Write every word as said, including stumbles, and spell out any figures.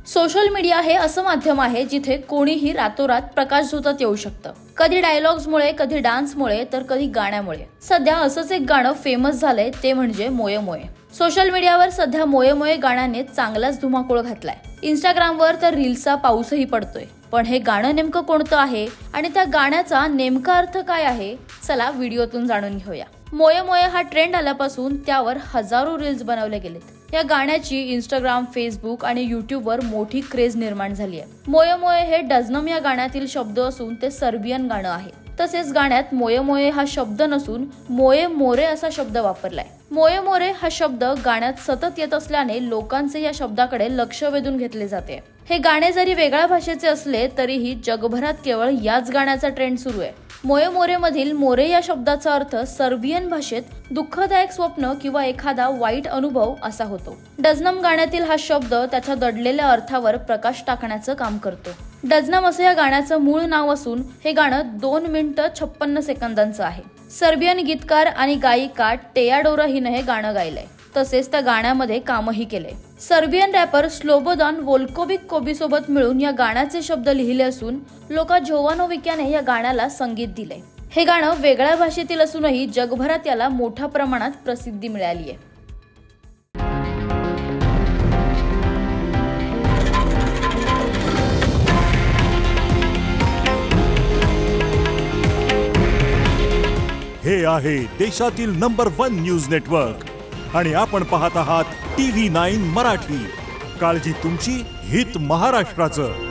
Social media हे असं माध्यम आहे जिथे कोणीही रातोरात प्रकाशझोतात येऊ शकतं। कधी डायलॉग्समुळे, कधी डान्समुळे, तर कधी गाण्यामुळे। सध्या असंच एक गाणं फेमस झालंय, ते म्हणजे मोये मोये। सोशल मीडियावर सध्या मोये मोये गाण्याने चांगलाच धुमाकूळ घातलाय। इंस्टाग्रामवर तर रील्सचा पाऊसही पडतोय। पण हे गाणं नेमकं कोणतं आहे आणि त्या गाण्याचा नेमका अर्थ काय आहे, चला व्हिडिओतून जाणून घेऊया। मोये मोये हा ट्रेंड आल्यापासून त्यावर हजारो रील्स बनवले गेलेत। या गाण्याची इंस्टाग्राम, फेसबुक आणि यूट्यूबवर मोठी क्रेज निर्माण झाली आहे। मोये मोये हे डझनम या गाण्यातील शब्द असून ते सर्बियन गाणं आहे। तसेच गाण्यात मोये मोये हा शब्द नसून मोये मोरे असा शब्द वापरलाय। मोये मोरे हा शब्द गाण्यात सतत येत असल्याने लोकांचे या शब्दाकडे लक्ष वेधून घेतले जाते। हे गाणे जरी वेगळ्या भाषेचे असले तरीही जगभरात केवळ याच गाण्याचा ट्रेंड सुरू आहे। मोये मोरे मधील मोरे या शब्दाचा अर्थ सर्बियन भाषेत दुःखदायक स्वप्न किंवा एखादा वाईट अनुभव असा होतो। डझनम गाण्यातील हा शब्द त्याच्या दडलेल्या अर्थावर प्रकाश टाकण्याचं काम करतो। डझनम असं या गाण्याचं मूळ नाव असून हे गाणं दोन मिनिटं छप्पन्न सेकंदांचं आहे। सर्बियन गीतकार आणि गायिका टेयाडोरा हिने हे गाणं गायलंय, तसेच त्या गाण्यामध्ये कामही केलंय। सर्बियन रॅपर स्लोबोदान वोल्कोविक कोबी सोबत मिळून या गाण्याचे शब्द लिहिले असून लोका जोवानोविक याने या गाण्याला संगीत दिले। हे गाणं वेगळ्या भाषेतील असूनही जगभरात याला मोठ्या प्रमाणात प्रसिद्धी मिळाली आहे। हे आहे देशातील नंबर वन न्यूज नेटवर्क आणि आपण पाहत आहात टीव्ही नाईन मराठी। काळजी तुमची, हित महाराष्ट्राचं।